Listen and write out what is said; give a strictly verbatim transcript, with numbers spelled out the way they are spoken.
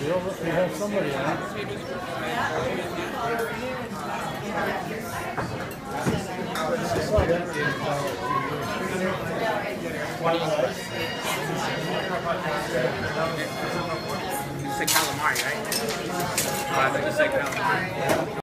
Well, look, we have somebody on. You said calamari, right? Oh, I thought you said calamari.